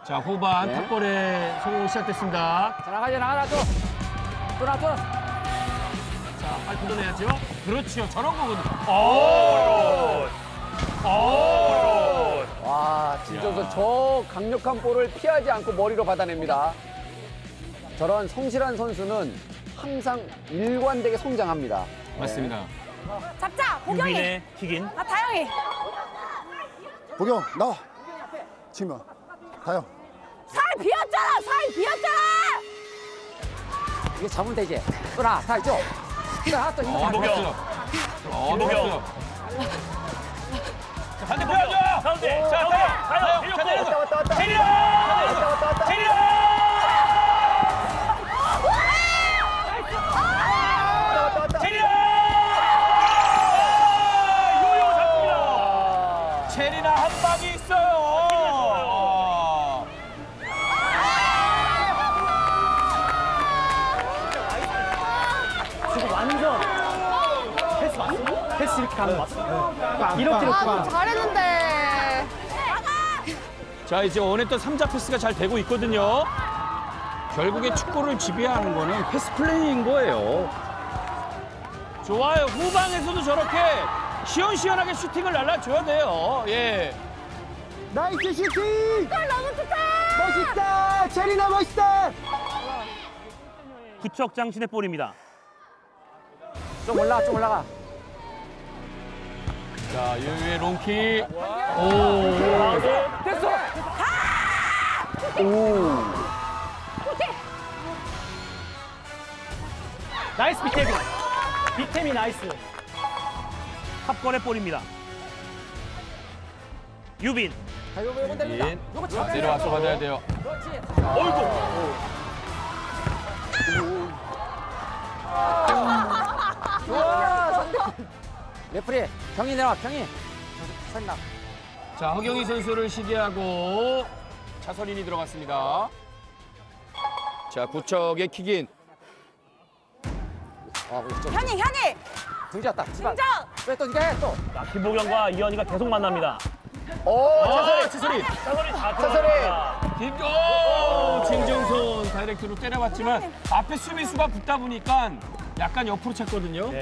자, 후반 탑볼에 성공 시작됐습니다. 자, 나가라 또. 또. 자, 빨리 걷어내야죠. 그렇죠. 저런 거거든요. 와, 진짜 저 강력한 볼을 피하지 않고 머리로 받아냅니다. 저런 성실한 선수는 항상 일관되게 성장합니다. 맞습니다. 잡자, 보경이. 유빈의 킥인. 아, 다영이. 보경 나와. 지금 다영. 살 비었잖아. 이게 잡으면 되지. 또 나, 다 있죠? 자, 또 이거 보경. 보경. 반대 보여줘. 가운데. 자, 다영. 내렸고. 왔다. 체리야. 요요 잡습니다. 체리나 한 방이 있어요. 지금 완전 패스 맞습니다. 패스 이렇게 가는 거 맞습니다. 이렇게 아, 잘했는데. 자, 이제 원했던 3자 패스가 잘 되고 있거든요. 결국에 축구를 지배하는 거는 패스 플레이인 거예요. 좋아요. 후방에서도 저렇게 시원시원하게 슈팅을 날라줘야 돼요. 예. 나이스 슈팅. 골 너무 좋다. 멋있다. 체리나 멋있다. 구척장신의 볼입니다. 좀 올라가. 자, 유유의 롱킥. 됐어. 나이스 비템이. 비템이 나이스. 탑골의 볼입니다. 유빈. 자, 요거 내린다. 요거 자, 내려와서 받아야 돼요. 그렇지. 좋아, 상대. 레프리, 경이 내려와, 경이. 선나. 자, 허경희 선수를 시기하고 차선인이 들어갔습니다. 자, 구척의 킥인. 현이. 등지었다. 집안. 등장. 왜 또 이게 또? 자, 김보경과 이현이가 계속 만납니다. 차선인. 차선이 다 들어갑니다. 진정선 다이렉트로 때려봤지만 앞에 수비수가 붙다 보니까 약간 옆으로 찼거든요.